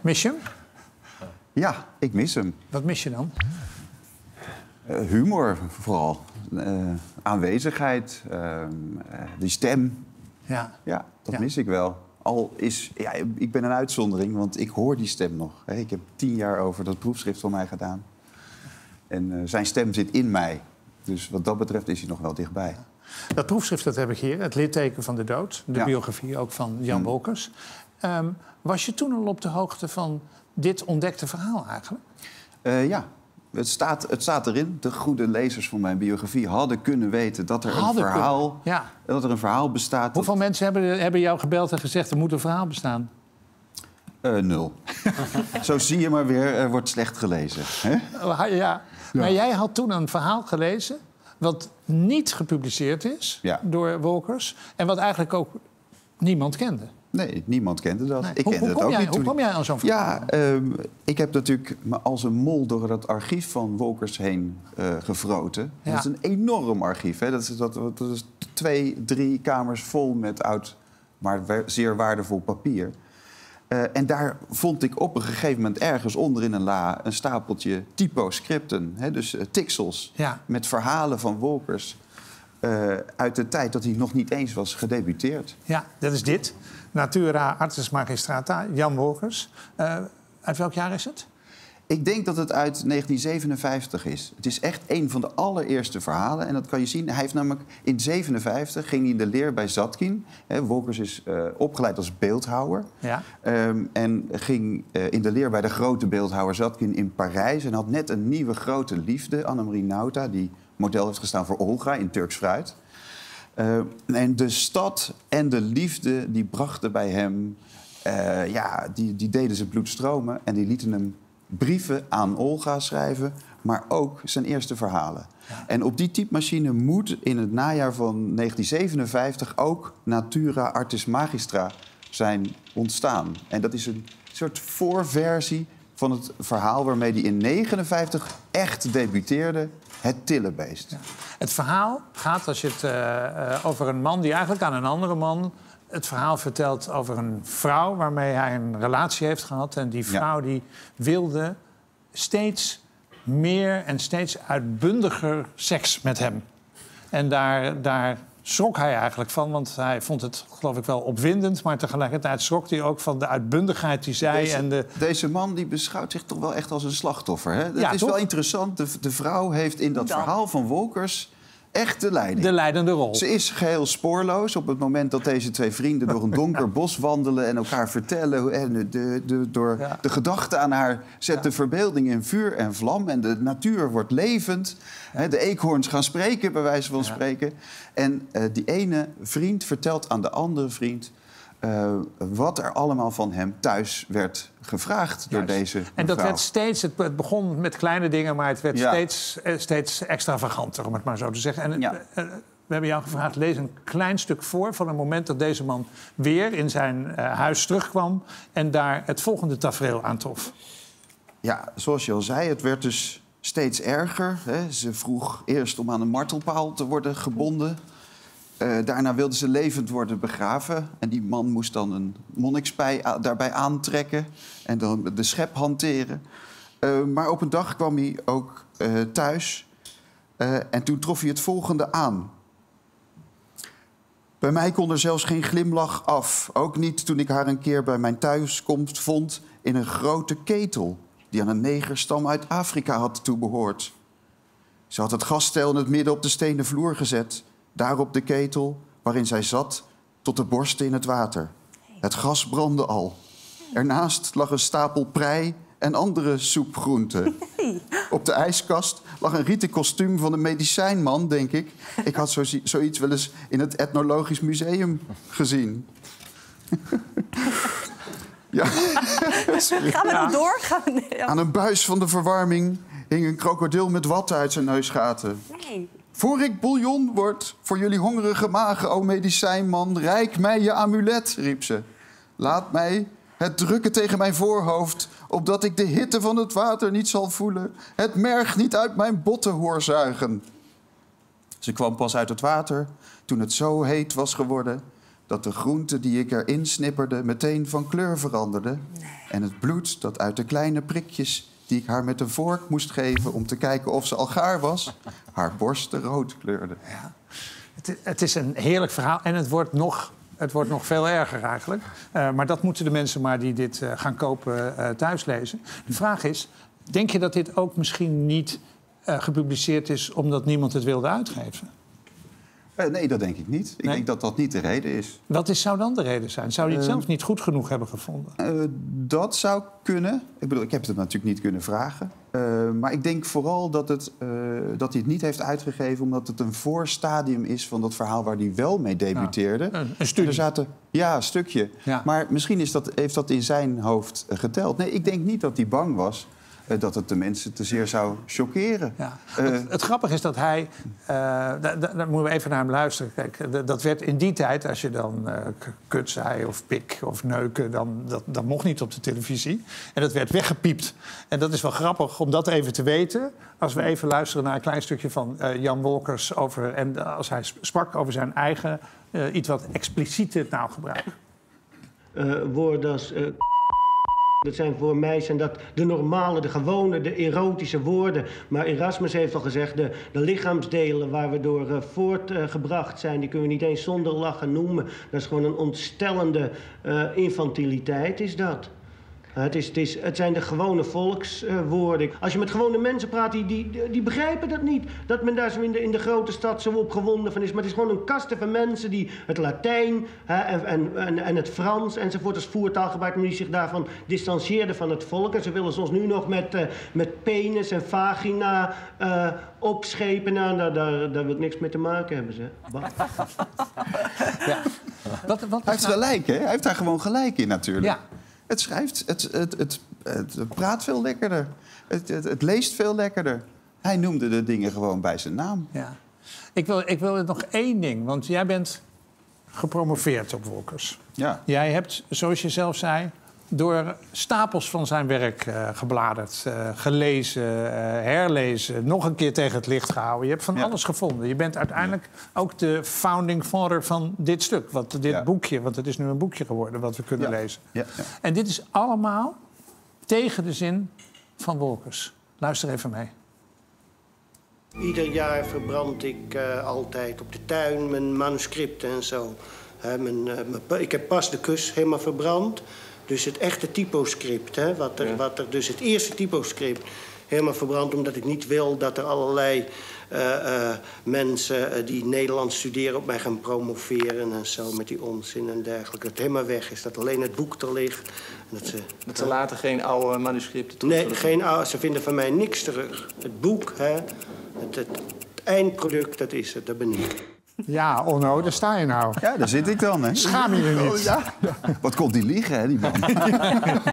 Mis je hem? Ja, ik mis hem. Wat mis je dan? Humor vooral. Aanwezigheid. Die stem. Ja. Ja, dat mis ik wel. Ik ben een uitzondering, want ik hoor die stem nog. Ik heb 10 jaar over dat proefschrift van mij gedaan. En zijn stem zit in mij. Dus wat dat betreft is hij nog wel dichtbij. Dat proefschrift dat heb ik hier, het litteken van de dood. De biografie ook van Jan Wolkers. Was je toen al op de hoogte van dit ontdekte verhaal eigenlijk? Ja, het staat erin. De goede lezers van mijn biografie hadden kunnen weten dat er een verhaal bestaat. Hoeveel mensen hebben jou gebeld en gezegd... er moet een verhaal bestaan? 0. Zo zie je maar weer, er wordt slecht gelezen. Hè? Ja. Maar jij had toen een verhaal gelezen... wat niet gepubliceerd is door Wolkers... en wat eigenlijk ook niemand kende. Nee, niemand kende dat. Nee. Ik kende het ook niet. Hoe kom jij aan zo'n verhaal? Ja, ik heb natuurlijk me als een mol door dat archief van Wolkers heen gevroten. Ja. Dat is een enorm archief. Hè? Dat is 2, 3 kamers vol met oud, maar zeer waardevol papier. En daar vond ik op een gegeven moment ergens onder in een la... een stapeltje typoscripten, dus tiksels... met verhalen van Wolkers uit de tijd dat hij nog niet eens was gedebuteerd. Ja, dat is dit. Natura Artis Magistrata, Jan Wolkers. Uit welk jaar is het? Ik denk dat het uit 1957 is. Het is echt een van de allereerste verhalen. En dat kan je zien. Hij heeft namelijk in 1957 ging hij in de leer bij Zatkin. Wolkers is opgeleid als beeldhouwer. Ja. En ging in de leer bij de grote beeldhouwer Zatkin in Parijs. En had net een nieuwe grote liefde, Annemarie Nauta... die model heeft gestaan voor Olga in Turks Fruit. En de stad en de liefde die brachten bij hem... die deden zijn bloed stromen en die lieten hem... brieven aan Olga schrijven, maar ook zijn eerste verhalen. Ja. En op die typemachine moet in het najaar van 1957 ook Natura Artis Magistra zijn ontstaan. En dat is een soort voorversie van het verhaal waarmee hij in 1959 echt debuteerde, Het Tillebeest. Ja. Het verhaal gaat, als je het over een man die eigenlijk aan een andere man... het verhaal vertelt over een vrouw waarmee hij een relatie heeft gehad. En die vrouw die wilde steeds meer en steeds uitbundiger seks met hem. En daar schrok hij eigenlijk van, want hij vond het, geloof ik, wel opwindend... maar tegelijkertijd schrok hij ook van de uitbundigheid die zij... Deze man die beschouwt zich toch wel echt als een slachtoffer. Hè? Dat is wel interessant. De vrouw heeft in dat verhaal van Wolkers... echt de leiding. De leidende rol. Ze is geheel spoorloos op het moment dat deze 2 vrienden... door een donker bos wandelen en elkaar vertellen. En de gedachte aan haar zet de verbeelding in vuur en vlam. En de natuur wordt levend. De eekhoorns gaan spreken, bij wijze van spreken. En die ene vriend vertelt aan de andere vriend... wat er allemaal van hem thuis werd gevraagd door deze mevrouw. En dat werd steeds... Het begon met kleine dingen, maar het werd steeds extravaganter, om het maar zo te zeggen. En we hebben jou gevraagd, lees een klein stuk voor... van het moment dat deze man weer in zijn huis terugkwam... en daar het volgende tafereel aantrof. Ja, zoals je al zei, het werd dus steeds erger. Hè. Ze vroeg eerst om aan een martelpaal te worden gebonden... daarna wilde ze levend worden begraven. En die man moest dan een monnikspij daarbij aantrekken... en dan de schep hanteren. Maar op een dag kwam hij ook thuis... en toen trof hij het volgende aan. Bij mij kon er zelfs geen glimlach af. Ook niet toen ik haar een keer bij mijn thuiskomst vond... in een grote ketel die aan een negerstam uit Afrika had toebehoord. Ze had het gasstijl in het midden op de stenen vloer gezet... Daarop de ketel waarin zij zat tot de borsten in het water. Het gas brandde al. Ernaast lag een stapel prei en andere soepgroenten. Op de ijskast lag een rieten kostuum van een medicijnman, denk ik. Ik had zoiets wel eens in het Ethnologisch Museum gezien. Ja. Gaan we nog door? Aan een buis van de verwarming hing een krokodil met watten uit zijn neusgaten. Nee. Voor ik bouillon word voor jullie hongerige magen, o medicijnman, reik mij je amulet, riep ze. Laat mij het drukken tegen mijn voorhoofd, opdat ik de hitte van het water niet zal voelen, het merg niet uit mijn botten hoor zuigen. Ze kwam pas uit het water toen het zo heet was geworden dat de groente die ik erin snipperde meteen van kleur veranderde. En het bloed dat uit de kleine prikjes die ik haar met een vork moest geven om te kijken of ze al gaar was, haar borsten rood kleurde. Ja. Het is een heerlijk verhaal en het wordt nog veel erger eigenlijk. Maar dat moeten de mensen maar die dit gaan kopen thuis lezen. De vraag is, denk je dat dit ook misschien niet gepubliceerd is omdat niemand het wilde uitgeven? Nee, dat denk ik niet. Ik denk dat dat niet de reden is. Zou dan de reden zijn? Zou hij het zelf niet goed genoeg hebben gevonden? Dat zou kunnen. Ik bedoel, ik heb het natuurlijk niet kunnen vragen. Maar ik denk vooral dat hij het niet heeft uitgegeven omdat het een voorstadium is van dat verhaal waar hij wel mee debuteerde. Ja, een studie. Een stukje. Ja. Maar misschien heeft dat in zijn hoofd geteld. Nee, ik denk niet dat hij bang was dat het de mensen te zeer zou choqueren. Ja. Het grappige is dat hij... daar moeten we even naar hem luisteren. Kijk, dat werd in die tijd, als je dan kut zei of pik of neuken... Dat mocht niet op de televisie. En dat werd weggepiept. En dat is wel grappig om dat even te weten. Als we even luisteren naar een klein stukje van Jan Wolkers... en als hij sprak over zijn eigen iets wat expliciete taalgebruik. Woorden als... Dat zijn voor mij dat de normale, de gewone, de erotische woorden. Maar Erasmus heeft al gezegd, de lichaamsdelen waar we door voortgebracht zijn... die kunnen we niet eens zonder lachen noemen. Dat is gewoon een ontstellende infantiliteit, is dat. Het zijn de gewone volkswoorden. Als je met gewone mensen praat, die begrijpen dat niet. Dat men daar zo in de grote stad zo opgewonden van is. Maar het is gewoon een kaste van mensen die het Latijn en het Frans enzovoort als voertaal gebruiken... maar die zich daarvan distancieerden van het volk. En ze willen ons nu nog met penis en vagina opschepen. Nou, daar wil ik niks mee te maken hebben, zeg. Ja. Hij heeft gelijk, hè? Hij heeft daar gewoon gelijk in, natuurlijk. Ja. Het schrijft, het praat veel lekkerder. Het leest veel lekkerder. Hij noemde de dingen gewoon bij zijn naam. Ja. Ik wil nog één ding, want jij bent gepromoveerd op Wolkers. Ja. Jij hebt, zoals je zelf zei, door stapels van zijn werk gebladerd, gelezen, herlezen... nog een keer tegen het licht gehouden. Je hebt van alles gevonden. Je bent uiteindelijk ook de founding father van dit stuk. Boekje, want het is nu een boekje geworden wat we kunnen lezen. Ja. Ja. En dit is allemaal tegen de zin van Wolkers. Luister even mee. Ieder jaar verbrand ik altijd op de tuin mijn manuscripten en zo. Ik heb pas de kus helemaal verbrand... Dus het echte typoscript, hè, dus het eerste typoscript helemaal verbrand... omdat ik niet wil dat er allerlei mensen die Nederlands studeren... op mij gaan promoveren en zo met die onzin en dergelijke. Dat het helemaal weg is, dat alleen het boek er ligt. Dat ze later geen oude manuscripten terug... Nee, geen oude, ze vinden van mij niks terug. Het boek, hè, het eindproduct, dat is het, dat ben ik. Ja, Onno, daar sta je nou. Ja, daar zit ik dan, hè. Schaam je je niet? Ja. Wat komt die liegen, hè, die man.